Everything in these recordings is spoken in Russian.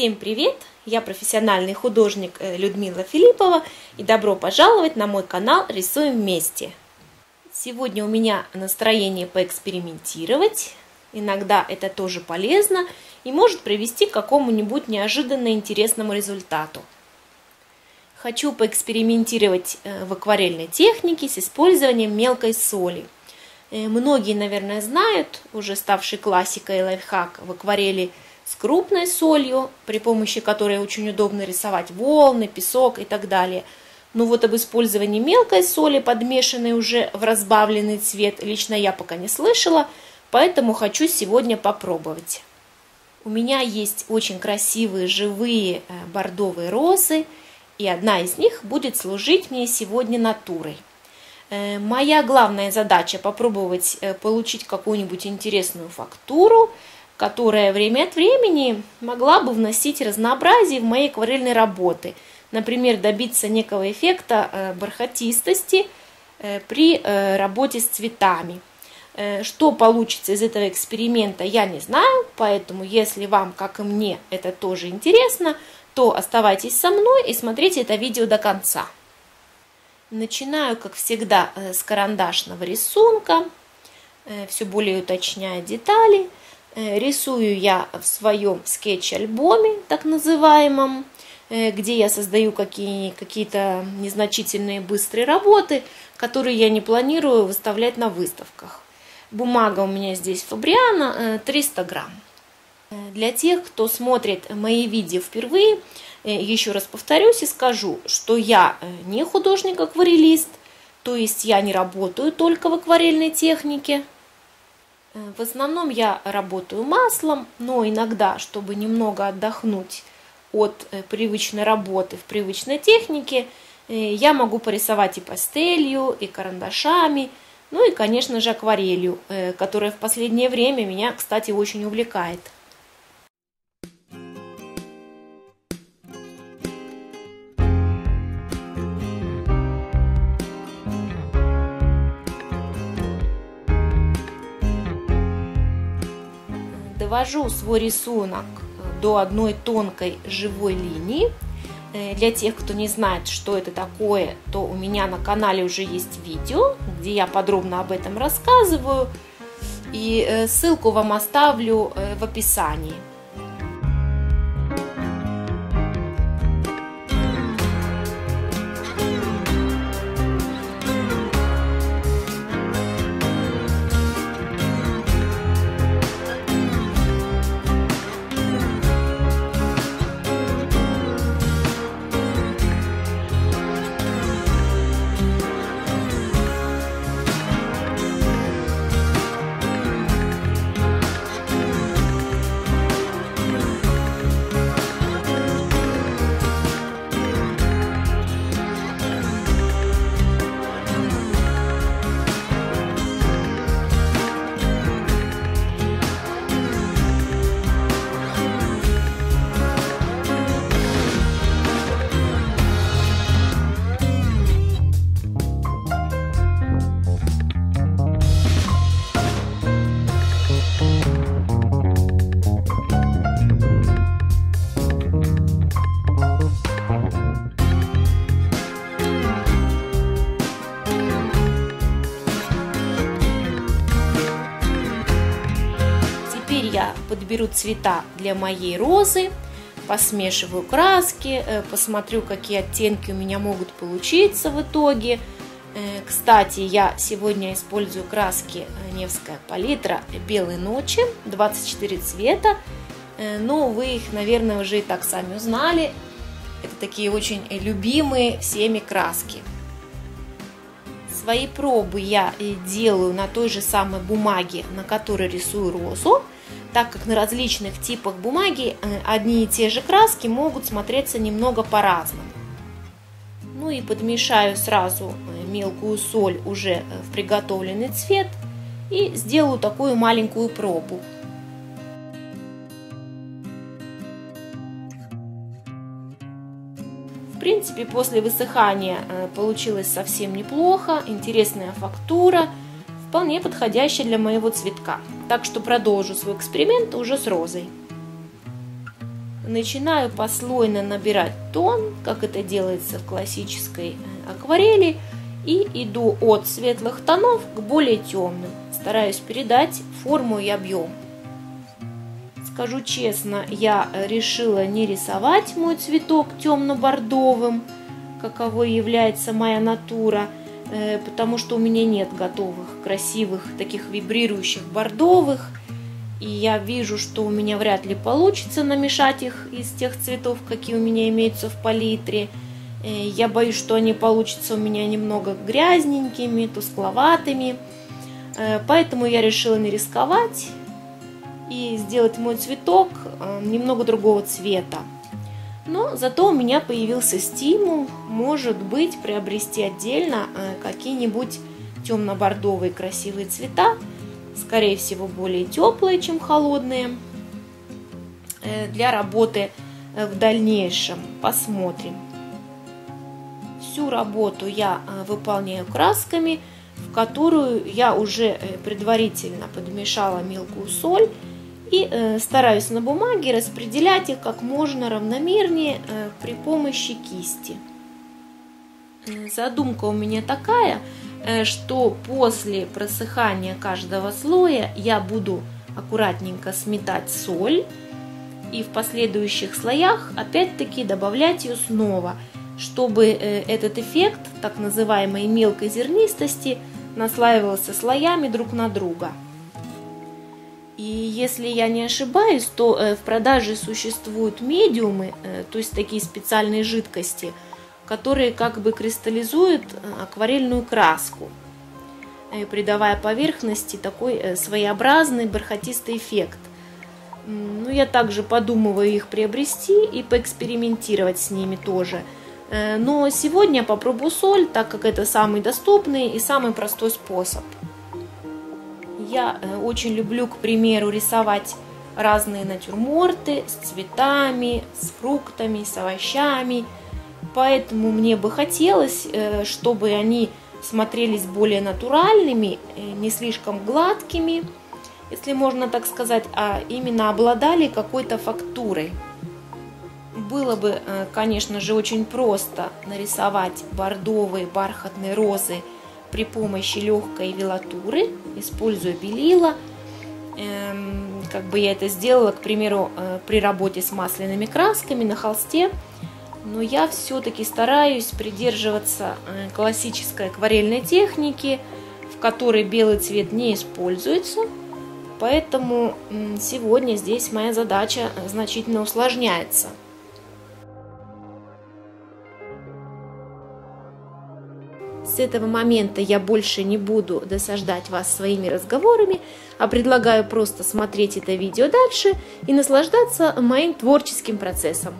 Всем привет! Я профессиональный художник Людмила Филиппова и добро пожаловать на мой канал «Рисуем вместе». Сегодня у меня настроение поэкспериментировать. Иногда это тоже полезно и может привести к какому-нибудь неожиданно интересному результату. Хочу поэкспериментировать в акварельной технике с использованием мелкой соли. Многие, наверное, знают, уже ставший классикой лайфхак в акварели с крупной солью, при помощи которой очень удобно рисовать волны, песок и так далее. Но вот об использовании мелкой соли, подмешанной уже в разбавленный цвет, лично я пока не слышала, поэтому хочу сегодня попробовать. У меня есть очень красивые живые бордовые розы, и одна из них будет служить мне сегодня натурой. Моя главная задача попробовать получить какую-нибудь интересную фактуру, которая время от времени могла бы вносить разнообразие в мои акварельные работы. Например, добиться некого эффекта бархатистости при работе с цветами. Что получится из этого эксперимента, я не знаю, поэтому если вам, как и мне, это тоже интересно, то оставайтесь со мной и смотрите это видео до конца. Начинаю, как всегда, с карандашного рисунка, все более уточняя детали. Рисую я в своем скетч-альбоме, так называемом, где я создаю какие-то незначительные быстрые работы, которые я не планирую выставлять на выставках. Бумага у меня здесь Фабриано, 300 грамм. Для тех, кто смотрит мои видео впервые, еще раз повторюсь и скажу, что я не художник-акварелист, то есть я не работаю только в акварельной технике. В основном я работаю маслом, но иногда, чтобы немного отдохнуть от привычной работы в привычной технике, я могу порисовать и пастелью, и карандашами, ну и, конечно же, акварелью, которая в последнее время меня, кстати, очень увлекает. Довожу свой рисунок до одной тонкой живой линии. Для тех, кто не знает, что это такое, то у меня на канале уже есть видео, где я подробно об этом рассказываю. И ссылку вам оставлю в описании. Я подберу цвета для моей розы, посмешиваю краски, посмотрю, какие оттенки у меня могут получиться в итоге. Кстати, я сегодня использую краски Невская палитра «Белые ночи», 24 цвета, но вы их, наверное, уже и так сами узнали. Это такие очень любимые всеми краски. Свои пробы я делаю на той же самой бумаге, на которой рисую розу, так как на различных типах бумаги одни и те же краски могут смотреться немного по-разному. Ну и подмешаю сразу мелкую соль уже в приготовленный цвет и сделаю такую маленькую пробу. В принципе, после высыхания получилось совсем неплохо, интересная фактура, вполне подходящая для моего цветка. Так что продолжу свой эксперимент уже с розой. начинаю послойно набирать тон, как это делается в классической акварели, и иду от светлых тонов к более темным. Стараюсь передать форму и объем. Скажу честно, я решила не рисовать мой цветок темно-бордовым, каковой является моя натура, потому что у меня нет готовых, красивых, таких вибрирующих бордовых. И я вижу, что у меня вряд ли получится намешать их из тех цветов, какие у меня имеются в палитре. Я боюсь, что они получатся у меня немного грязненькими, тускловатыми. Поэтому я решила не рисковать и сделать мой цветок немного другого цвета. Но зато у меня появился стимул, может быть, приобрести отдельно какие-нибудь темно-бордовые красивые цвета, скорее всего, более теплые, чем холодные, для работы в дальнейшем. Посмотрим. Всю работу я выполняю красками, в которую я уже предварительно подмешала мелкую соль, и стараюсь на бумаге распределять их как можно равномернее при помощи кисти. Задумка у меня такая, что после просыхания каждого слоя я буду аккуратненько сметать соль и в последующих слоях опять-таки добавлять ее снова, чтобы этот эффект так называемой мелкой зернистости наслаивался слоями друг на друга. И если я не ошибаюсь, то в продаже существуют медиумы, то есть такие специальные жидкости, которые как бы кристаллизуют акварельную краску, придавая поверхности такой своеобразный бархатистый эффект. Ну, я также подумываю их приобрести и поэкспериментировать с ними тоже. Но сегодня я попробую соль, так как это самый доступный и самый простой способ. Я очень люблю, к примеру, рисовать разные натюрморты с цветами, с фруктами, с овощами. Поэтому мне бы хотелось, чтобы они смотрелись более натуральными, не слишком гладкими, если можно так сказать, а именно обладали какой-то фактурой. Было бы, конечно же, очень просто нарисовать бордовые бархатные розы при помощи легкой велатуры, используя белила, как бы я это сделала, к примеру, при работе с масляными красками на холсте. Но я все-таки стараюсь придерживаться классической акварельной техники, в которой белый цвет не используется. Поэтому сегодня здесь моя задача значительно усложняется. С этого момента я больше не буду досаждать вас своими разговорами, а предлагаю просто смотреть это видео дальше и наслаждаться моим творческим процессом.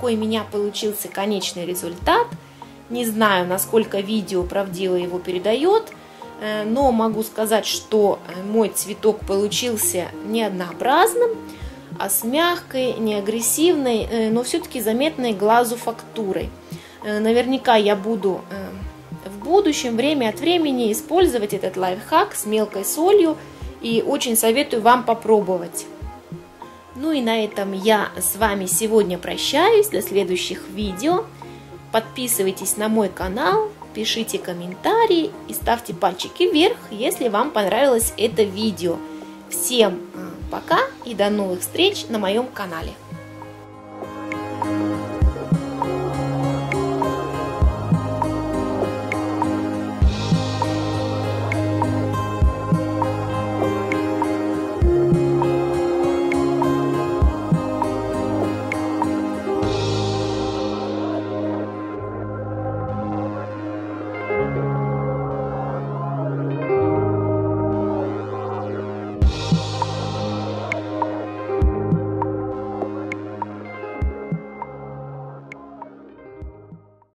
какой у меня получился конечный результат. Не знаю, насколько видео правдиво его передает, но могу сказать, что мой цветок получился не однообразным, а с мягкой, не агрессивной, но все-таки заметной глазу фактурой. Наверняка я буду в будущем время от времени использовать этот лайфхак с мелкой солью и очень советую вам попробовать. Ну и на этом я с вами сегодня прощаюсь до следующих видео. Подписывайтесь на мой канал, пишите комментарии и ставьте пальчики вверх, если вам понравилось это видео. Всем пока и до новых встреч на моем канале.